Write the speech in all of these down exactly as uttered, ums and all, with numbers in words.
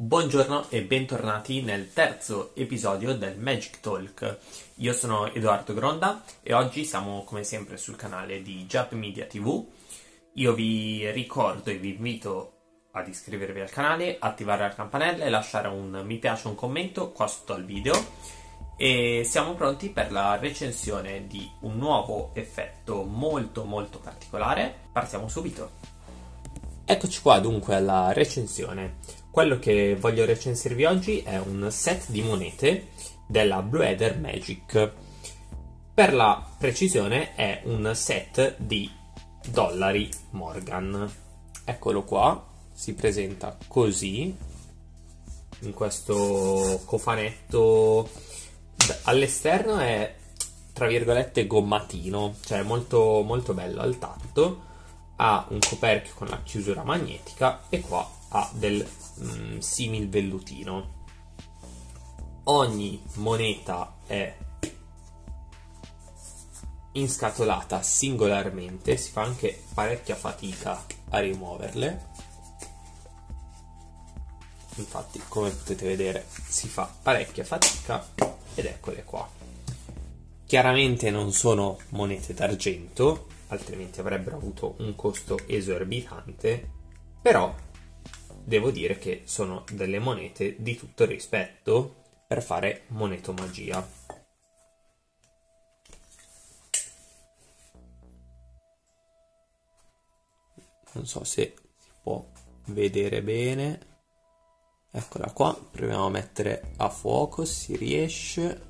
Buongiorno e bentornati nel terzo episodio del Magic Talk. Io sono Edoardo Gronda e oggi siamo come sempre sul canale di Jap Media ti vu. Io vi ricordo e vi invito ad iscrivervi al canale, attivare la campanella e lasciare un mi piace o un commento qua sotto al video. E siamo pronti per la recensione di un nuovo effetto molto molto particolare. Partiamo subito. Eccoci qua dunque alla recensione. Quello che voglio recensirvi oggi è un set di monete della Blue Eder Magic. Per la precisione è un set di dollari Morgan. Eccolo qua, si presenta così, in questo cofanetto. All'esterno è tra virgolette gommatino, cioè molto, molto bello al tatto. Ha un coperchio con la chiusura magnetica e qua ha del mm, simil vellutino. Ogni moneta è inscatolata singolarmente, si fa anche parecchia fatica a rimuoverle. Infatti, come potete vedere, si fa parecchia fatica ed eccole qua. Chiaramente non sono monete d'argento, altrimenti avrebbero avuto un costo esorbitante, però devo dire che sono delle monete di tutto rispetto per fare monetomagia. Non so se si può vedere bene. Eccola qua, proviamo a mettere a fuoco, si riesce.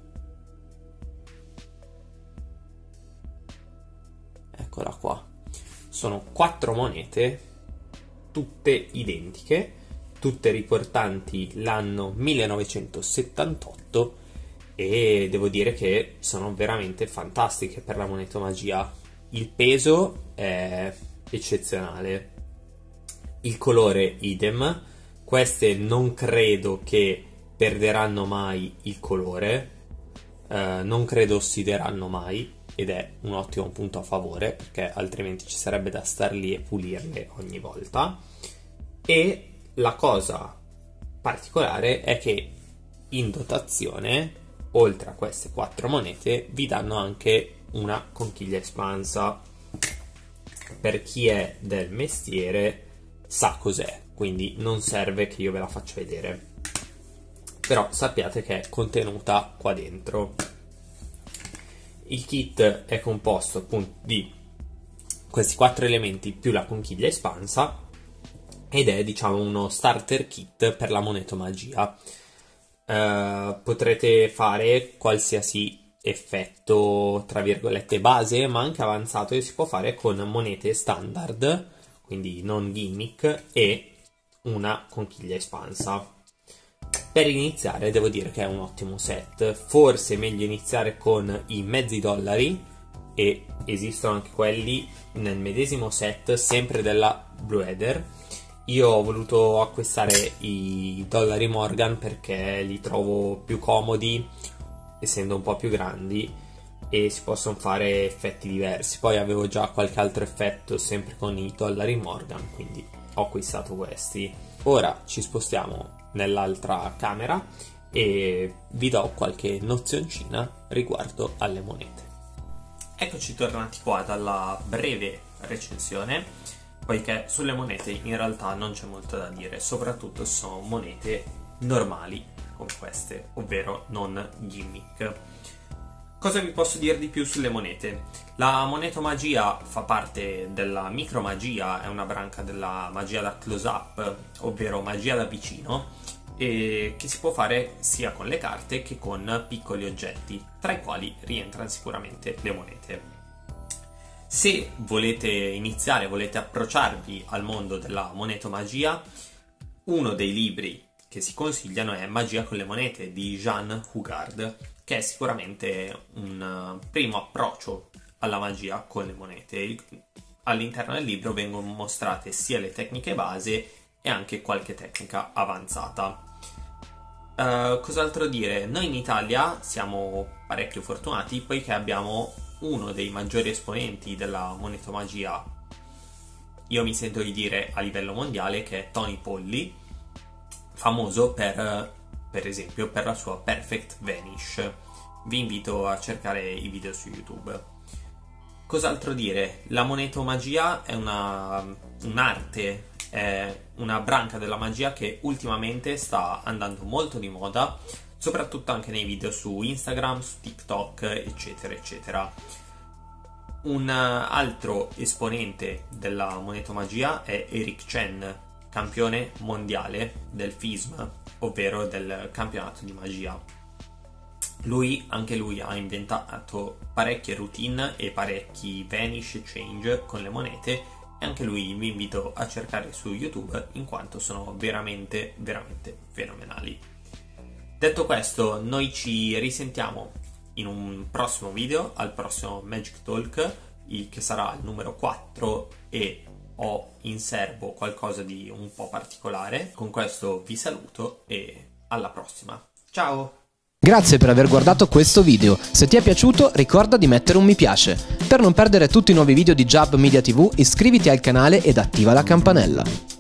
Eccola qua. Sono quattro monete, tutte identiche, tutte riportanti l'anno millenovecentosettantotto e devo dire che sono veramente fantastiche per la monetomagia. Il peso è eccezionale, il colore idem. Queste non credo che perderanno mai il colore, eh, non credo ossideranno mai, ed è un ottimo punto a favore perché altrimenti ci sarebbe da star lì e pulirle ogni volta. E la cosa particolare è che in dotazione, oltre a queste quattro monete, vi danno anche una conchiglia espansa. Per chi è del mestiere sa cos'è, quindi non serve che io ve la faccia vedere, però sappiate che è contenuta qua dentro. Il kit è composto appunto di questi quattro elementi più la conchiglia espansa ed è, diciamo, uno starter kit per la monetomagia. Uh, potrete fare qualsiasi effetto tra virgolette base, ma anche avanzato, che si può fare con monete standard, quindi non gimmick, e una conchiglia espansa. Per iniziare devo dire che è un ottimo set, forse è meglio iniziare con i mezzi dollari, e esistono anche quelli nel medesimo set, sempre della Blue Eder. Io ho voluto acquistare i dollari Morgan perché li trovo più comodi, essendo un po' più grandi, e si possono fare effetti diversi. Poi avevo già qualche altro effetto sempre con i dollari Morgan, quindi ho acquistato questi. Ora ci spostiamo nell'altra camera e vi do qualche nozioncina riguardo alle monete. Eccoci tornati qua dalla breve recensione, poiché sulle monete in realtà non c'è molto da dire, soprattutto sono monete normali come queste, ovvero non gimmick. Cosa vi posso dire di più sulle monete? La monetomagia fa parte della micromagia, è una branca della magia da close-up, ovvero magia da vicino, e che si può fare sia con le carte che con piccoli oggetti, tra i quali rientrano sicuramente le monete. Se volete iniziare, volete approcciarvi al mondo della monetomagia, uno dei libri che si consigliano è Magia con le monete di Jean Hugard, che è sicuramente un primo approccio alla magia con le monete. All'interno del libro vengono mostrate sia le tecniche base e anche qualche tecnica avanzata. Uh, cos'altro dire? Noi in Italia siamo parecchio fortunati poiché abbiamo uno dei maggiori esponenti della monetomagia, io mi sento di dire a livello mondiale, che è Tony Polly, famoso per, per esempio, per la sua Perfect Vanish. Vi invito a cercare i video su YouTube. Cos'altro dire? La monetomagia è una, un'arte, è una branca della magia che ultimamente sta andando molto di moda, soprattutto anche nei video su Instagram, su TikTok, eccetera, eccetera. Un altro esponente della monetomagia è Eric Chen, campione mondiale del F I S M, ovvero del campionato di magia. Lui, anche lui ha inventato parecchie routine e parecchi vanish change con le monete, e anche lui vi invito a cercare su YouTube in quanto sono veramente, veramente fenomenali. Detto questo, noi ci risentiamo in un prossimo video, al prossimo Magic Talk, il che sarà il numero quattro, e ho in serbo qualcosa di un po' particolare. Con questo vi saluto e alla prossima. Ciao! Grazie per aver guardato questo video. Se ti è piaciuto, ricorda di mettere un mi piace. Per non perdere tutti i nuovi video di Jab Media tivù, iscriviti al canale ed attiva la campanella.